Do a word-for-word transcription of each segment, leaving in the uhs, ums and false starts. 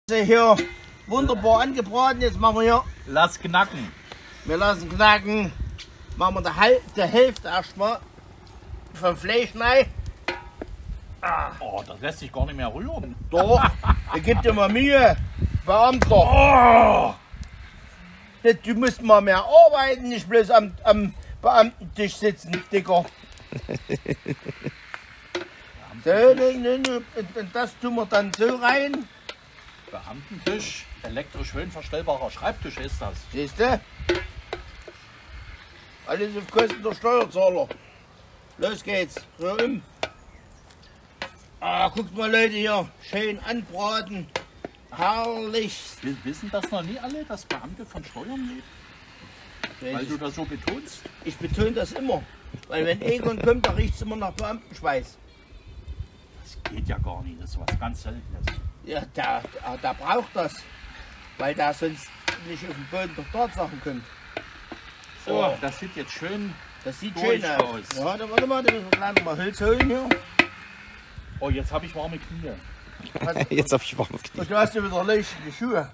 Hier wunderbar angebraten, jetzt machen wir hier. Lass knacken. Wir lassen knacken. Machen wir die, Hal die Hälfte erstmal vom Fleisch rein. Ah. Oh, das lässt sich gar nicht mehr rühren. Doch, da gibt dir mal Mühe, Beamter. Oh. Du musst mal mehr arbeiten, nicht bloß am, am Beamtentisch sitzen, Dicker. So, ne, ne, ne, und das tun wir dann so rein. Beamtentisch, elektrisch schön verstellbarer Schreibtisch ist das. Siehst du? Alles auf Kosten der Steuerzahler. Los geht's, so um. Ah, guckt mal Leute hier, schön anbraten. Herrlich. Wissen das noch nie alle, dass Beamte von Steuern leben? Weil du das so betonst? Ich betone das immer. Weil wenn Egon kommt, da riecht es immer nach Beamtenschweiß. Das geht ja gar nicht, das ist was ganz Seltenes. Ja, der, der, der braucht das. Weil der sonst nicht auf den Boden der Tatsachen kommt. So, oh, das sieht jetzt schön Das sieht schön aus. aus. Ja, dann warte mal, dann müssen wir gleich noch mal Holz holen hier. Oh, jetzt habe ich warme Knie. Jetzt habe ich warme Knie. Und du hast ja wieder leuchtende Schuhe.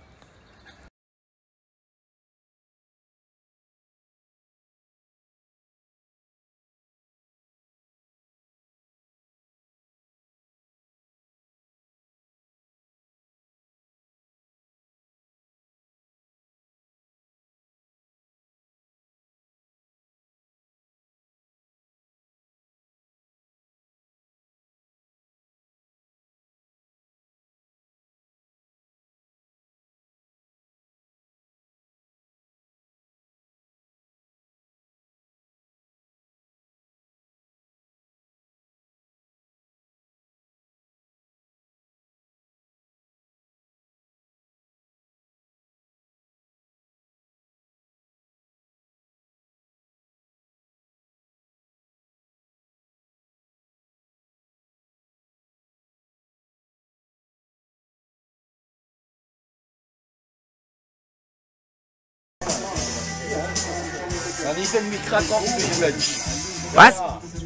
Ja, ich bin mich gerade noch ein bisschen Mensch. Was?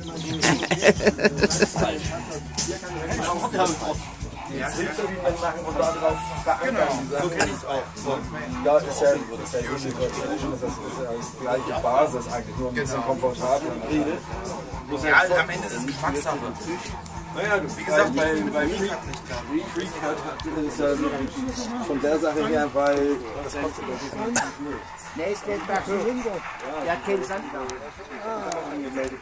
Genau, so kenne ich es auch. So. Ja, ist ja, das ist ja das ist die gleiche Basis eigentlich, nur ein bisschen komfortabler. Ja, am Ende ist es Geschmackssache. Naja, wie gesagt, bei, bei Freak, Freak hat, hat ist ja von der Sache her, weil das kostet ja Nee, es geht nach runter. Der hat keinen Sand mehr. angemeldet.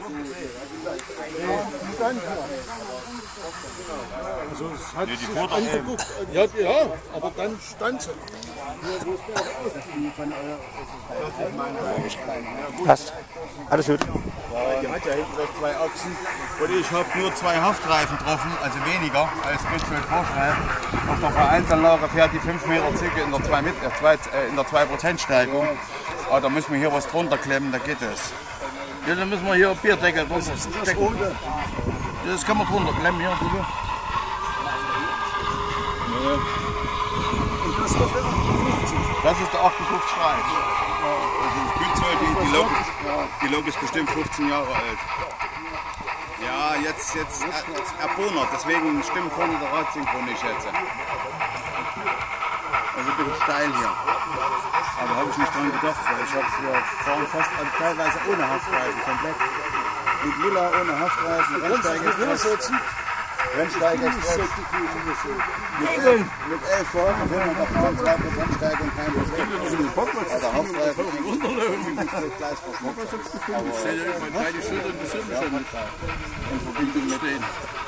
Also es hat sich angeguckt. Ja, ja, aber dann stand sie. Passt. Alles gut. Die hat ja hinten noch zwei Achsen und ich habe nur zwei Haftreifen getroffen, also weniger als Grundschuld vorschreibt. Auf der Vereinsanlage fährt die fünf Meter Zicke in der zwei Prozent Steigung. Aber da müssen wir hier was drunter klemmen, da geht es. Ja, dann müssen wir hier Bierdeckel drunter stecken. Das kann man drunter klemmen hier. Bitte. Ja. Das ist der achtundfünfzig Streif. Die, die, Lok, die Lok ist bestimmt fünfzehn Jahre alt. Ja, jetzt, jetzt erbonert, deswegen stimmt vorne der Radsynchron nicht jetzt. Also ein bisschen steil hier. Aber habe ich nicht dran gedacht, weil ich habe hier fahren fast also teilweise ohne Haftreifen, komplett. Mit Müller ohne Haftreifen, Rennsteiger. Rennsteiger mit, mit elf Fahren, wenn man auf der zwei Prozent Steigung kein Problem. Also Haftreifen ist gleich verschmuckt. In Verbindung mit den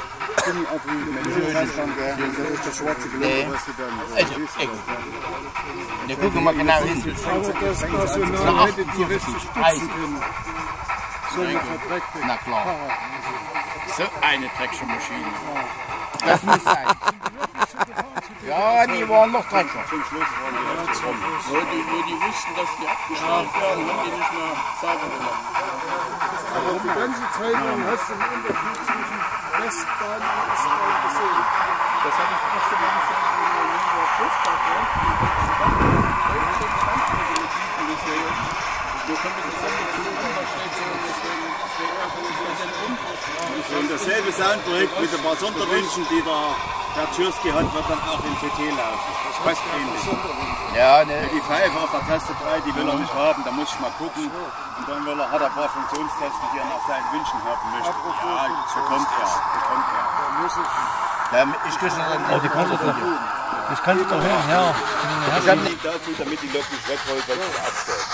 das ist das schwarze Glück, was du dann Also, ey. Wir gucken mal genau hin. Aber das Personal hätte die richtig spitzen können. So eine verdreckte. Na klar. So eine dreckige Maschine. Das muss sein. Ja, die waren noch dreckiger. zum Schluss waren die richtig rum. Wo die, wo die wussten, dass die abgestraft werden, haben die nicht mehr sauber gemacht. Aber die ganze Zeit lang hast du den Unterschied zwischen Westbahn und Ostbahn gesehen. Das hatte ich auch schon mal gesagt, wenn wir in der Flussbahn waren. Und dasselbe Soundprojekt mit ein paar Sonderwünschen, die der Herr Tschirski hat, wird dann auch in T T laufen. Das passt ähnlich. Ja, ne. Die Pfeife auf der Taste drei, die will er nicht haben, da muss ich mal gucken. Und dann will er, hat er ein paar Funktionstesten, die er nach seinen Wünschen haben möchte. Ja, bekommt er, bekommt er. Ja, ich kriege dann Oh, die kannst du doch. Das kannst du doch hin, ja. Ich habe nicht dazu, damit die Lok nicht wegrollt, weil sie abstellt.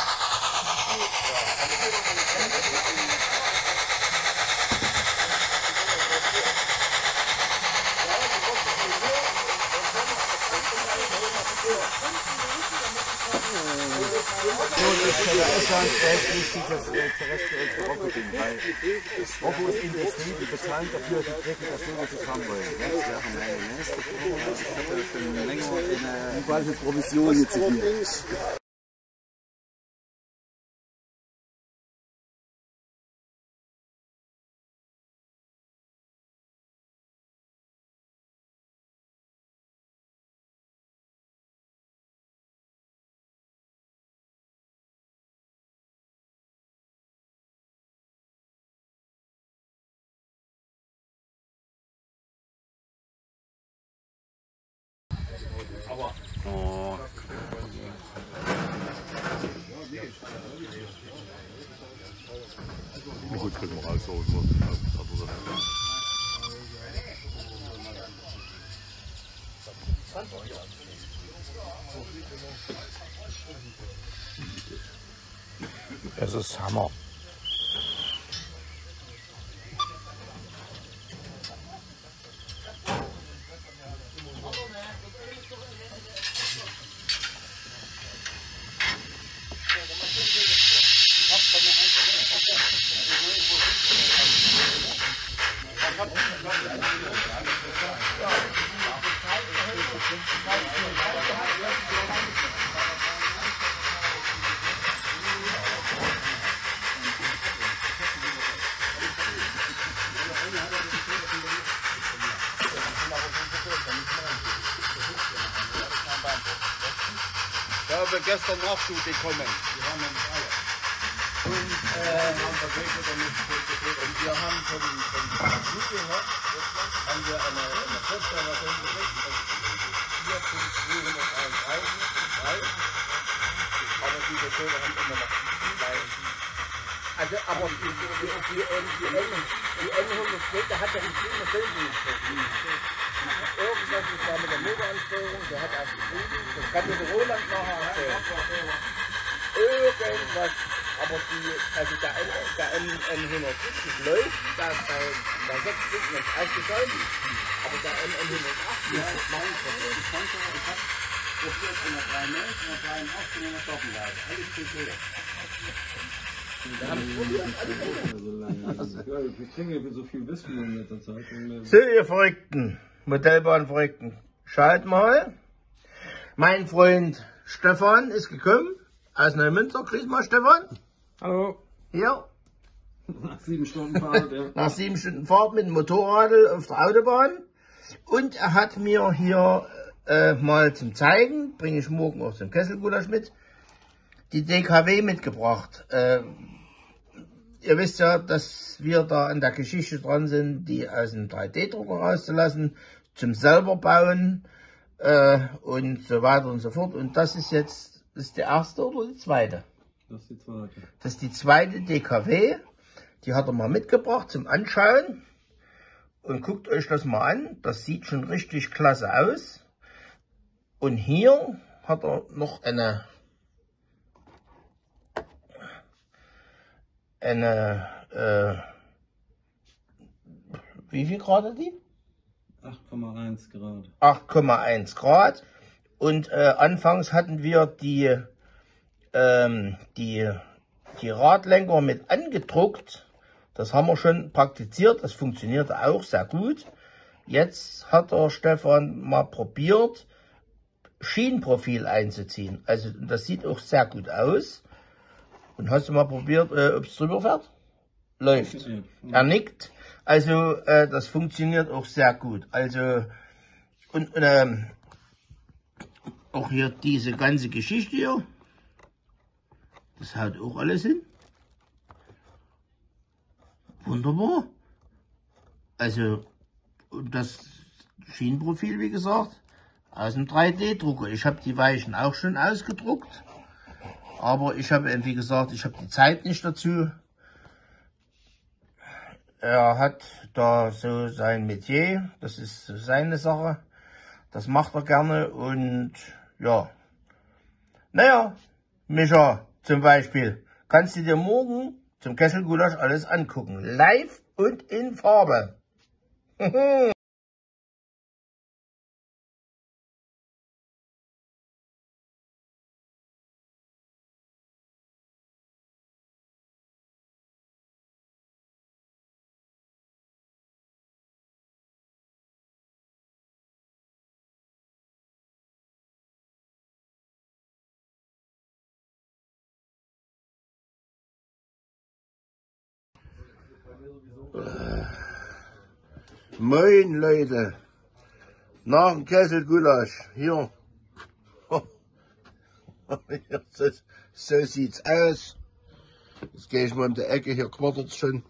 Wichtig, das zurechtgelegte Rocco-Ding, weil Rocco ist Industrie, die bezahlen dafür, die kriegen das so, was sie haben wollen. Jetzt wäre meine nächste Frage, ich hatte schon länger eine quasi Provision mit sich. Oh. Na gut, können wir raushauen. Es ist Hammer. Ich habe gestern Nachschub bekommen. Die haben wir nicht alle. Und äh, haben verglichen damit. Und wir haben von dem Studio noch, haben wir eine, eine Vorstellung gekriegt, vier Punkt zweihunderteinunddreißig. Aber diese Töne haben immer noch zwei. Also, aber die, die, die, die, die, die N hundert Meter hat ja nicht immer selten gezogen. Irgendwas ist da mit der Motoransteuerung, der hat auch geschrieben, das kann mir der Roland nachher erzählen. Irgendwas, aber die, also der, der N hundertsiebzig läuft, da bei, bei sechs Stunden ins ausgeschaltet, aber der N hundertachtzig ist mein Problem. Ich habe probiert in der dreiundneunzig, in der dreiundachtzig und in der Doppelseite, alles T T. Wir haben es probiert, alles Ich kriege so viel Wissen in letzter Zeit. So, ihr Verrückten, Modellbahnverrückten, schaut mal. Mein Freund Stefan ist gekommen aus Neumünster. Grüß mal, Stefan. Hallo. Hier. Nach sieben Stunden Fahrt, ja. Nach sieben Stunden Fahrt mit dem Motorrad auf der Autobahn. Und er hat mir hier äh, mal zum Zeigen, bringe ich morgen auch zum Kesselgulasch mit, die D K W mitgebracht. Äh, ihr wisst ja, dass wir da an der Geschichte dran sind, die aus dem drei D Drucker rauszulassen, zum selber bauen äh, und so weiter und so fort. Und das ist jetzt, das ist die erste oder die zweite? Das ist die zweite. Das ist die zweite D K W. Die hat er mal mitgebracht zum Anschauen. Und guckt euch das mal an. Das sieht schon richtig klasse aus. Und hier hat er noch eine eine äh, wie viel Grad hat die? acht Komma eins Grad. acht Komma eins Grad. Und äh, anfangs hatten wir die ähm, die die Radlenker mit angedruckt. Das haben wir schon praktiziert. Das funktionierte auch sehr gut. Jetzt hat der Stefan mal probiert, Schienenprofil einzuziehen. Also das sieht auch sehr gut aus. Und hast du mal probiert, äh, ob es drüber fährt? Läuft. Ja. Er nickt. Also äh, das funktioniert auch sehr gut. Also und, und ähm, auch hier diese ganze Geschichte hier. Das haut auch alles hin. Wunderbar. Also, und das Schienenprofil, wie gesagt, aus dem drei D-Drucker. Ich habe die Weichen auch schon ausgedruckt. Aber ich habe, wie gesagt, ich habe die Zeit nicht dazu. Er hat da so sein Metier. Das ist seine Sache. Das macht er gerne und ja. Naja, Micha zum Beispiel, kannst du dir morgen zum Kesselgulasch alles angucken. Live und in Farbe. Moin Leute, nach dem Kesselgulasch, hier, so, so sieht's aus. Jetzt gehe ich mal um die Ecke, hier quartert's schon.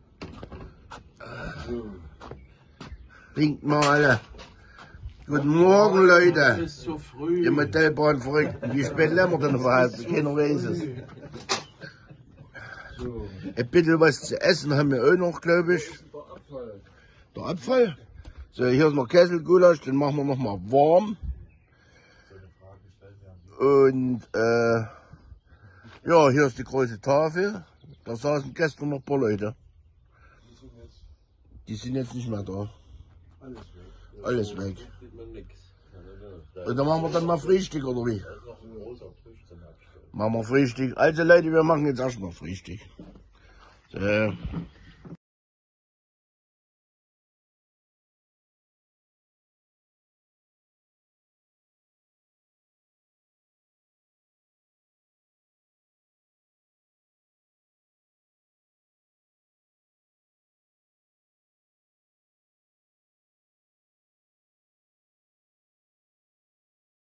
Winkt mal alle. Guten Morgen Leute, die Modellbahn verrückt. Wie spät lernen wir denn überhaupt? Keiner weiß es. Ein bisschen was zu essen haben wir auch noch, glaube ich. Der Abfall. So, hier ist noch Kesselgulasch, den machen wir noch mal warm. Und äh, ja, hier ist die große Tafel. Da saßen gestern noch ein paar Leute. Die sind jetzt nicht mehr da. Alles weg. Und dann machen wir dann mal Frühstück, oder wie? Machen wir Frühstück. Also Leute, wir machen jetzt erst mal Frühstück. So.